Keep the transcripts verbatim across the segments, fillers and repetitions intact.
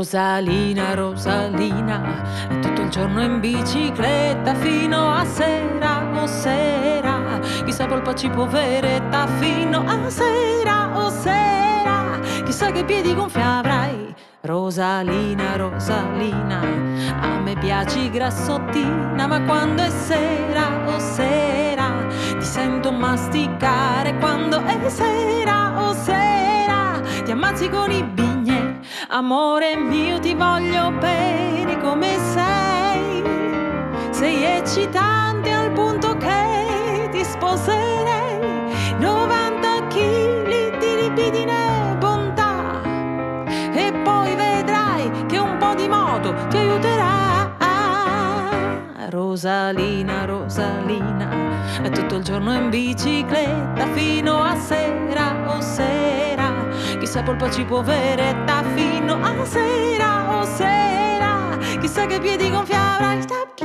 Rosalina, Rosalina, tutto il giorno in bicicletta fino a sera, oh sera. Chissà polpa ci poveretta fino a sera, oh sera. Chissà che piedi gonfi avrai. Rosalina, Rosalina, a me piaci grassottina, ma quando è sera, oh sera, ti sento masticare. Quando è sera, oh sera, ti ammazzi con i bignè. Amore mio, ti voglio bene come sei. Sei eccitante al punto che ti sposerei. novanta chili di libidine bontà, e poi vedrai che un po' di moto ti aiuterà. Rosalina, Rosalina, tutto il giorno in bicicletta fino a sera, oh sera. Chissà polpa ci poveretta fino a sera, oh sera. Chissà che piedi gonfi avrai.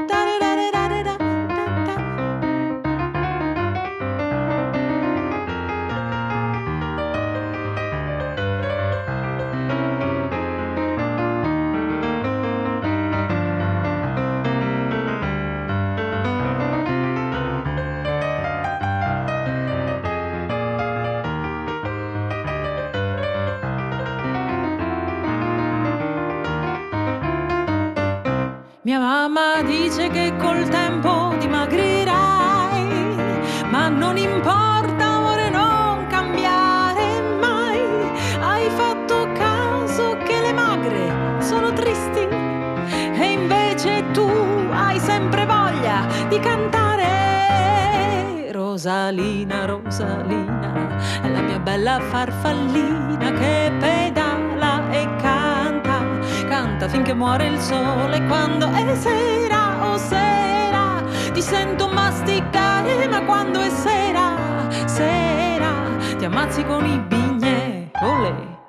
Mia mamma dice che col tempo dimagrirai, ma non importa, amore, non cambiare mai. Hai fatto caso che le magre sono tristi, e invece tu hai sempre voglia di cantare. Rosalina, Rosalina, è la mia bella farfallina che pedala e canta, canta finché muore il sole. Quando è sera, oh sera, ti sento masticare, ma quando è sera, sera, ti ammazzi con i bignè. Olè.